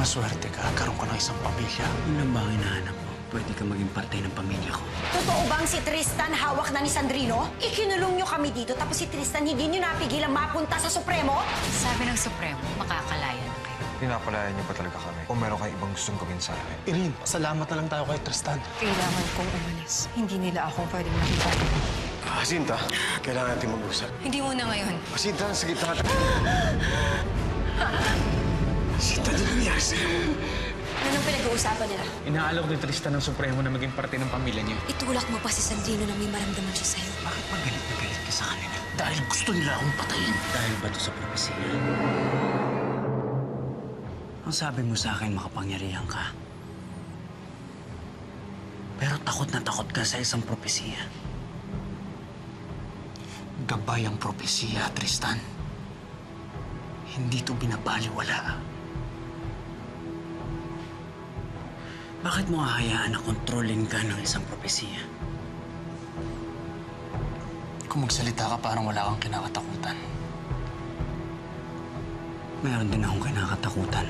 maswerte ka. Karoon ka ng isang pamilya. Yun lang ba ang hinahanap mo? Pwede ka maging parte ng pamilya ko. Totoo bang si Tristan hawak na ni Sandrino? Ikinulong nyo kami dito tapos si Tristan hindi nyo napigilang mapunta sa Supremo? Sabi ng Supremo, makakalaya na kayo. Pinapalayan niyo pa talaga kami. O meron kayong ibang gustong gawin sa amin? Irene, salamat na lang tayo kay Tristan. Kailangan kong umalis. Hindi nila ako pwedeng makita. Sinta, kailangan natin mag-usap. Hindi muna ngayon. Sinta, sa gitna ka. Sinta, ano nangyari sa'yo? Anong pinag-uusapan nila? Inaalok ni Tristan ng Supremo na maging parte ng pamilya niya. Itulak mo pa si Sandrino na may maramdaman siya sa'yo. Bakit ba galit na galit ka sa kanila? Dahil gusto nila akong patayin. Dahil ba ito sa propesiya? Ang sabi mo sa akin, makapangyarihan ka. Pero takot na takot ka sa isang propesiya. Gabay ang propesiya, Tristan. Hindi ito binabaliwala. Bakit mo hahayaan na kontrolin ka ng isang propesiya? Kung magsalita ka, parang wala kang kinakatakutan. Meron din akong kinakatakutan.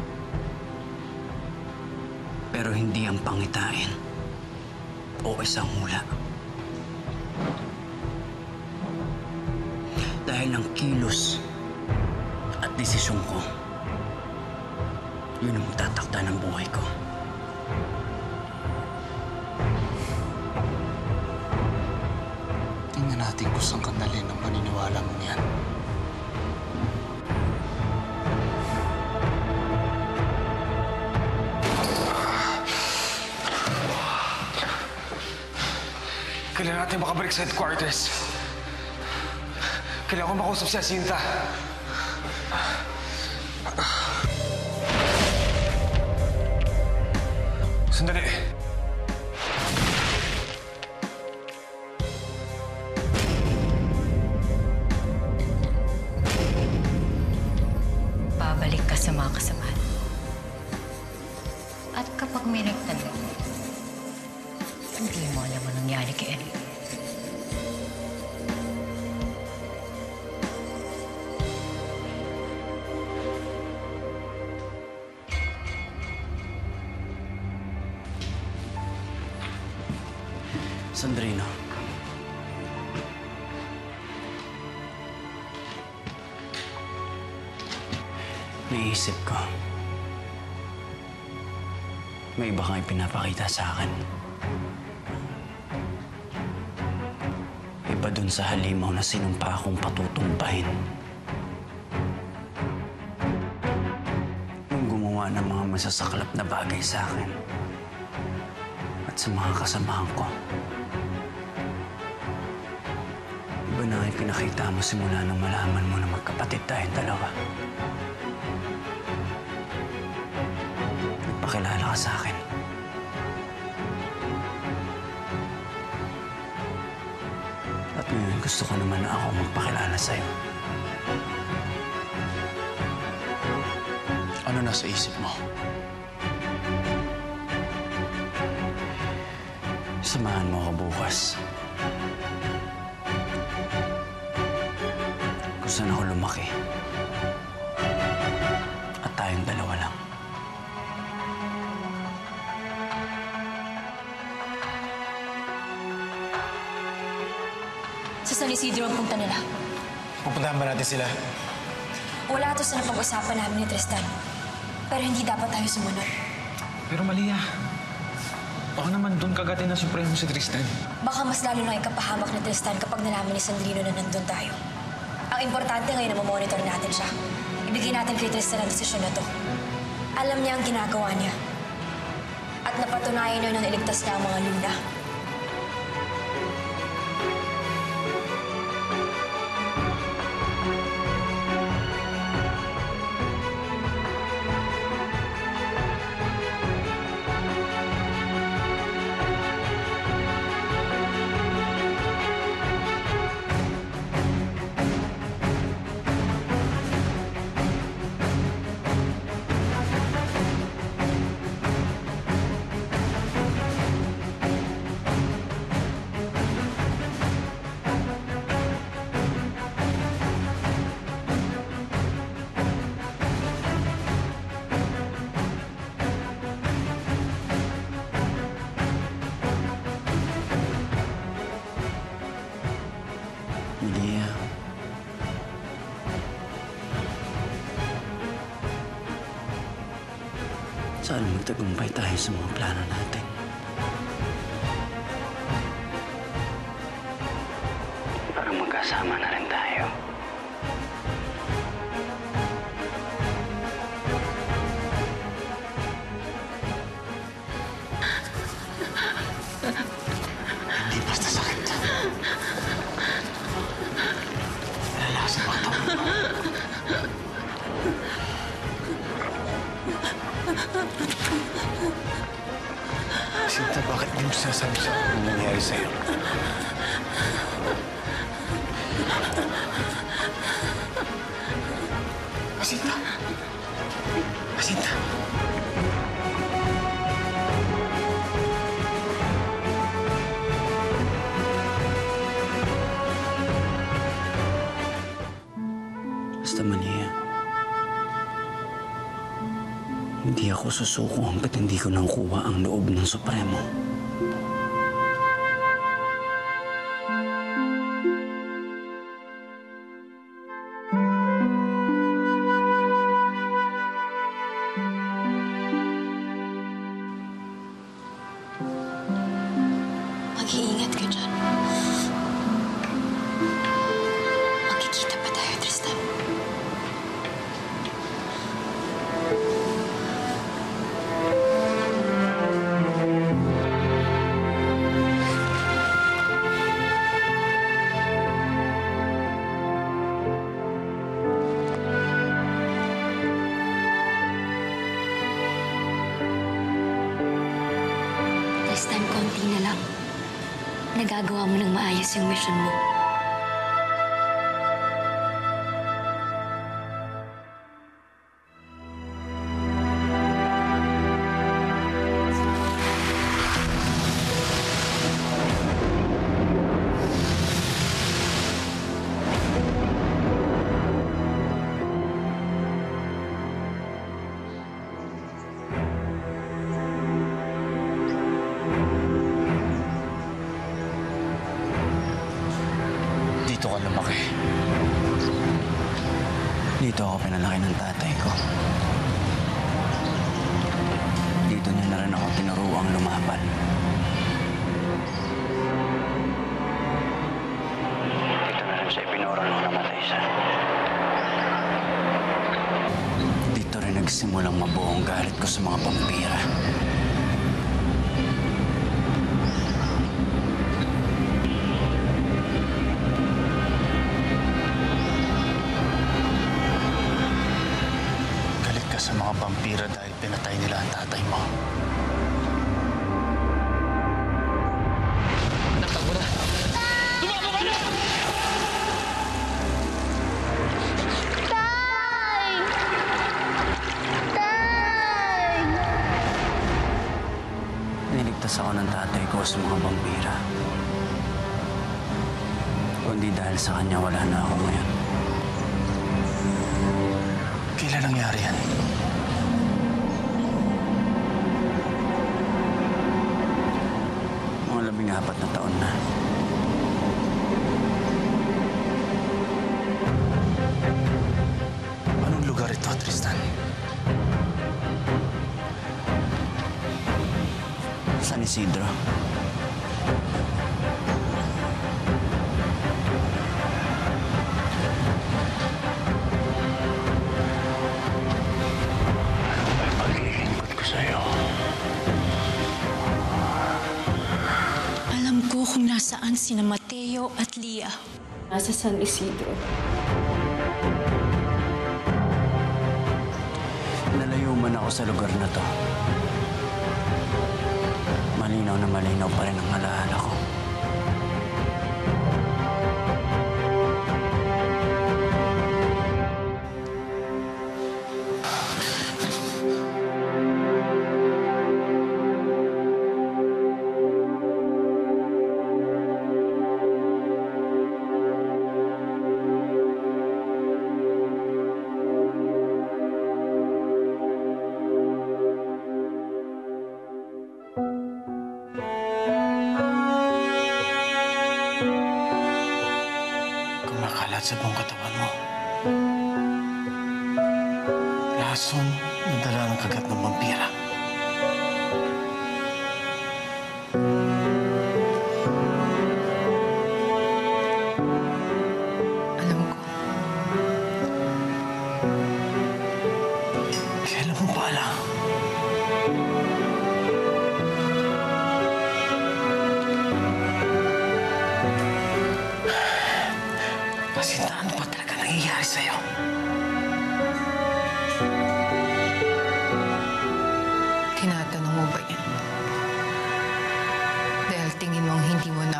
Pero hindi ang pangitain o isang hula. Dahil ang kilos at desisyon ko, yun ang magtatakda ng buhay ko. Tingnan natin kung saan kadali ng paniniwala mong yan. Kailangan natin makabalik sa headquarters. Kailangan ko makausap si Jacinta. Sandali. Babalik ka sa mga kasamahan. At kapag may nagtanong, hindi mo alam ang nangyari kay Ellie. Sandrino. Naisip ko. May iba kang ipinapakita sa akin. Iba dun sa halimaw na sinumpa akong patutumbahin. Yung gumawa ng mga masasaklap na bagay sa akin at sa mga kasamahan ko. Iba na ang pinakita mo simula nang malaman mo na magkapatid tayong dalawa. Nagpakilala ka sa akin. At ngayon gusto ko naman na ako magpakilala sa'yo. Ano nasa isip mo? Samahan mo ako bukas. Kung saan ako lumaki. At tayong dalawa lang. Sa San Isidro ang punta nila. Pupuntahan ba natin sila? Wala ito sa napag-usapan namin ni Tristan. Pero hindi dapat tayo sumunod. Pero Malia, baka naman doon kagatin na Supremo si Tristan. Baka mas lalo na ikapahamak ni Tristan kapag nalaman ni Sandrino na nandun tayo. Ang importante ngayon na mamonitor natin siya. Ibigay natin kay Tristan ang desisyon na to. Alam niya ang ginagawa niya. At napatunayan niya na iligtas niya ang mga Luna. Sana magtagumpay tayo sa mga plano natin. Para magkasama na rin tayo. Hindi basta sakit. Malala sa katawan mo. Sinta, bakit di mo sinasabi sa akin ang nangyari sa'yo? Jacinta! Jacinta! Basta Malia, hindi ako susuko hanggat hindi ko nakukuha ang loob ng Supremo. Mag-iingat ka dyan. Magkikita pa tayo, Tristan. Tristan, konti na lang. Nagagawa mo ng maayos yung mission mo. Dito ka lumaki. Dito ako pinalaki ng tatay ko. Dito niya na rin ako tinuruang lumaban. Dito na rin siya ipinuro nung namatay siya. Dito rin nagsimulang mabuo ang galit ko sa mga vampira. Galit ka sa mga vampira dahil pinatay nila ang tatay mo. Natakbo na! Tumakbo ka na! Niligtas ako ng tatay ko sa mga vampira. Kundi dahil sa kanya, wala na ako ngayon. Kailan nangyari yan? Mga 14 na taon na. Anong lugar ito, Tristan? San Isidro. Ay, paglilingkod ko sa'yo. Alam ko kung nasaan sina Mateo at Lia. Nasa San Isidro. Nalayo man ako sa lugar na to. Malinaw pa rin ang alaala ko. Kumakalat sa buong katawan mo. Lason na dala ng kagat ng vampira.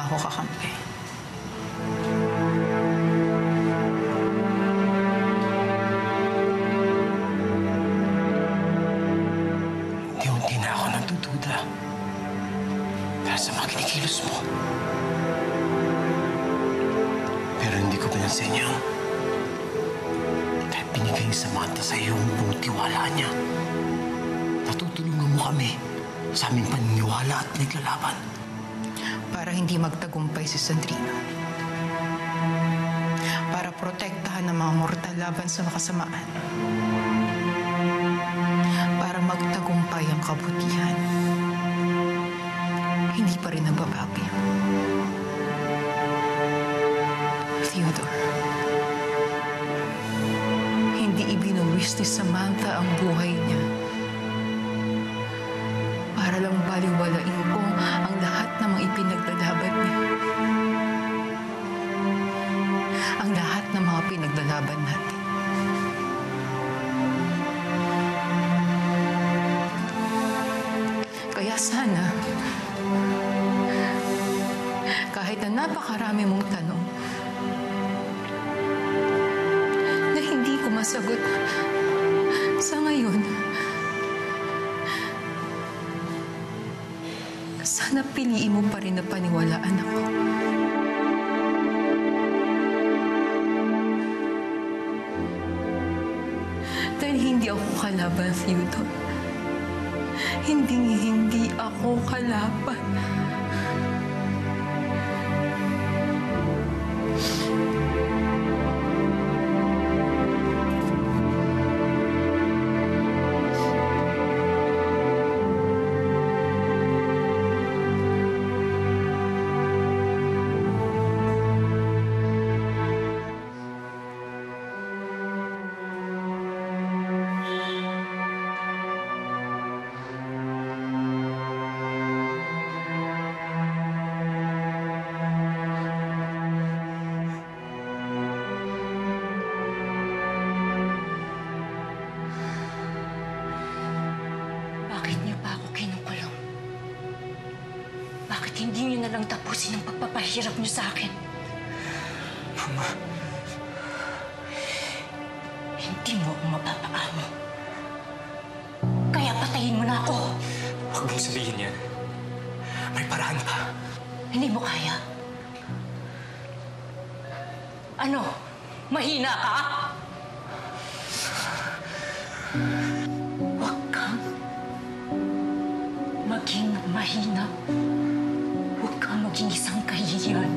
ako kakampi. Unti-unti na ako nagdududa dahil sa mga kinikilos mo. Pero hindi ko pinansin yan. Dahil binigay ni Samantha sa iyo ang buong tiwala niya. Natutulungan mo kami sa aming paniniwala at naglalaban. Para hindi magtagumpay si Sandrino. Para protektahan ang mga mortal laban sa kasamaan. Para magtagumpay ang kabutihan. Hindi pa rin nagbabago yan. Theodore, hindi ibinuwis ni Samantha ang buhay niya para lang baliwalain ko ang lahat ng mga ipinaglalaban niya. Ang lahat ng mga pinaglalaban natin. Kaya sana, kahit na napakarami mong tanong, na hindi ko masagot sa ngayon, sana piliin mo pa rin na paniwalaan ako. Dahil hindi ako kalaban, Theodore. Hindi ako kalaban. Bakit niyo pa ako kinukulong? Bakit hindi niyo na lang tapusin ang pagpapahirap niyo sa akin? Mama, Hindi mo ako mapapaamo. Kaya patayin mo na ako. huwag mong sabihin yan. May paraan pa. Hindi mo kaya. Ano? Mahina ka? Huwag kang maging mahina. Huwag kang maging isang kahihiyan.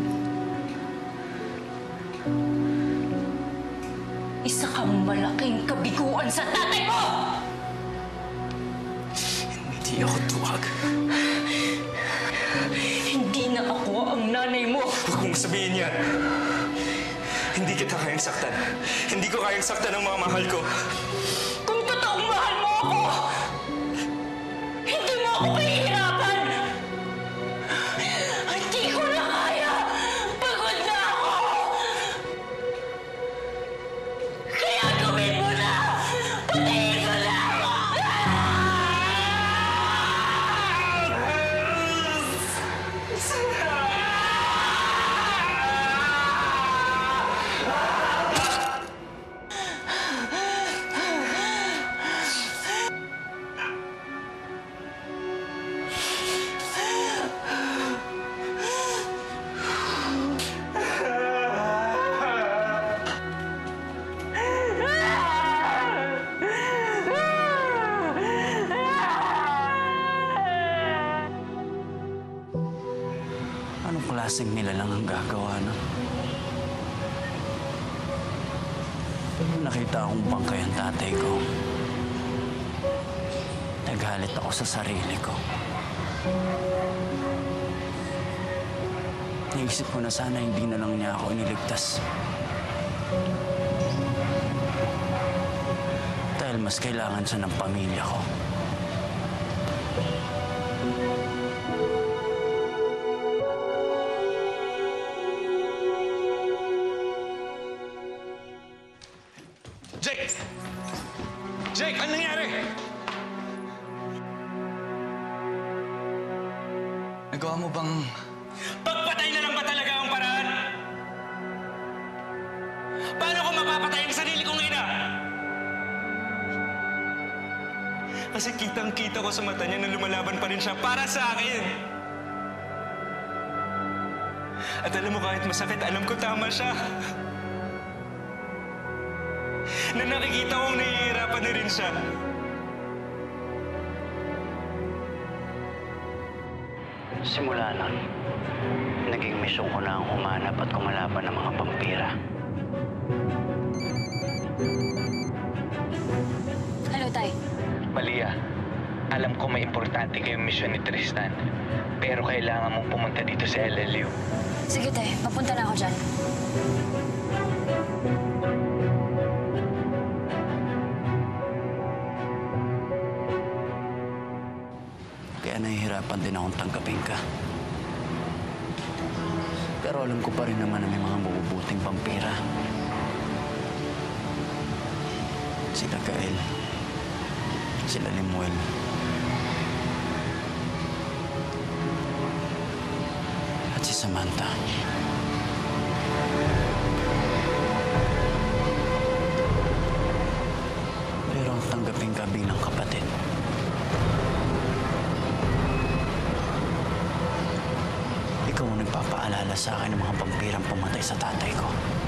Isa kang malaking kabiguan sa tatay mo! Hindi ako tuwag. Hindi na ako ang nanay mo! Huwag mong sabihin yan. Hindi kita kayang saktan. Hindi ko kayang saktan ang mga mahal ko. Kung totoong mahal mo ako, hindi mo ako pahihirapan! Hindi ko na kaya! Pagod na ako! Kaya gawin mo na! Patayin mo na ako! Anong klaseng nilalang ang gagawa nun? Nakita akong bangkay ang tatay ko. Nagalit ako sa sarili ko. Naisip ko na sana hindi na lang niya ako iniligtas. Dahil mas kailangan siya ng pamilya ko. Jake! Jake, ano nangyari? Nagawa mo bang... Pagpatay na lang Kasi kitang-kita ko sa mata niya na lumalaban pa rin siya para sa akin. At alam mo, kahit masakit, alam ko tama siya. Na nakikita kong nahihirapan na rin siya. Simula nun, naging misyon ko na ang humanap at kumalaban ng mga vampira. Hello, Tay. Malia, alam ko may importante kayong misyon ni Tristan. Pero kailangan mong pumunta dito sa LLU. Sige, Tay. Papunta na ako dyan. Kaya nahihirapan din akong tanggapin ka. Pero alam ko pa rin naman na may mga mabubuting vampira. Sila Gael. Sila Lemuel. At si Samantha. Pero ang tanggapin ka bilang kapatid. Ikaw ang nagpapaalala sa akin ng mga vampirang pumatay sa tatay ko.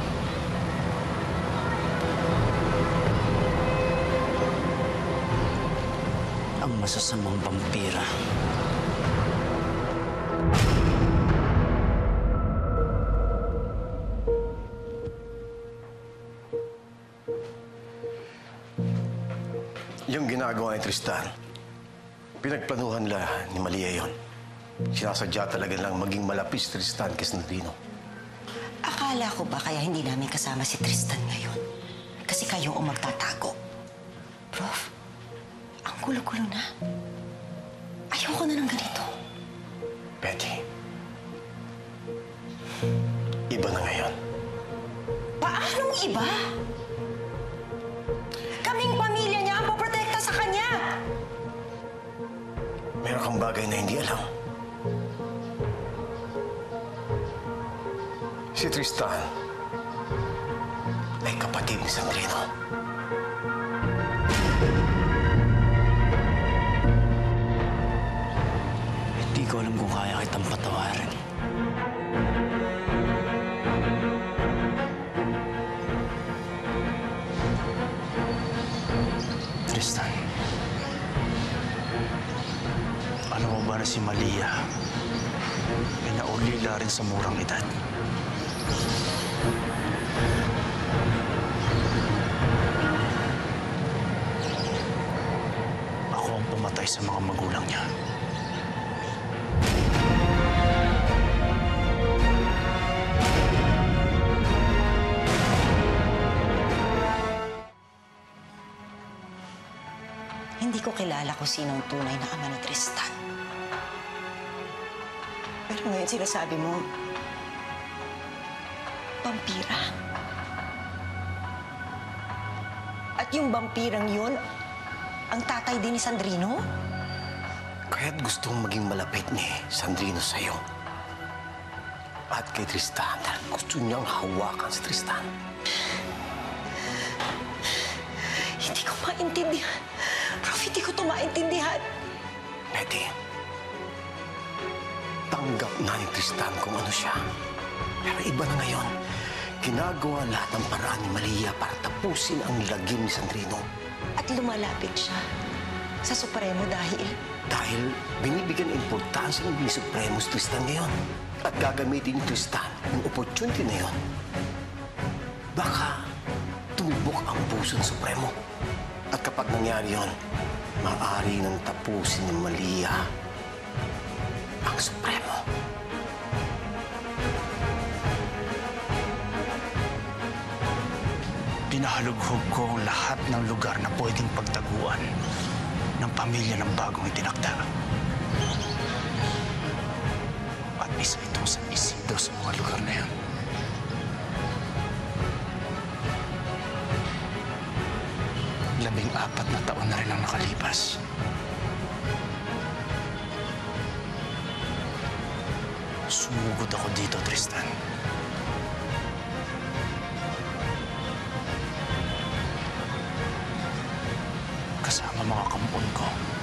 Ang masasamang vampira. Yung ginagawa ni Tristan, pinagplanuhan nila ni Malia yon. Sinasadya talaga lang maging malapis Tristan kay Sandrino. Akala ko ba kaya hindi namin kasama si Tristan ngayon? Kasi kayo ang magtatago. Prof, ang gulo-gulo na. Ayoko na ng ganito. Betty, iba na ngayon. Paanong iba? Kaming pamilya niya ang poprotekta sa kanya. Meron kang bagay na hindi alam. Si Tristan ay kapatid ni Sandrino. Hindi ko alam kung kaya kitang patawarin. Tristan, alam mo ba na si Malia ay naulila rin sa murang edad? Ako ang pumatay sa mga magulang niya. Hindi ko kilala kung sino ang tunay na ama ni Tristan. Pero ngayon sinasabi mo, vampira. At yung vampirang yun, ang tatay din ni Sandrino? Kaya't gustong maging malapit ni Sandrino sa'yo. At kay Tristan, dahil gusto niyang hawakan si Tristan. Hindi ko maintindihan. Prof, hindi ko ito maintindihan. Betty, tanggap na ni Tristan kung ano siya. Pero iba na ngayon. Ginagawa lahat ng paraan ni Malia para tapusin ang lagim ni Sandrino. At lumalapit siya sa Supremo dahil... Dahil binibigyan importansya ng Supremo si Tristan ngayon. At gagamitin ni Tristan yung opportunity na yun. Baka tumibok ang puso ng Supremo. At kapag nangyari yun, maaari nang tapusin ni Malia ang Supremo. Pinahalughog ko ang lahat ng lugar na pwedeng pagtaguan ng pamilya ng bagong itinakda. At isa itong San Isidro sa mga lugar na yan. Labing-4 na taon na rin ang nakalipas. Sumugod ako dito, Tristan. kasama mga kampon ko.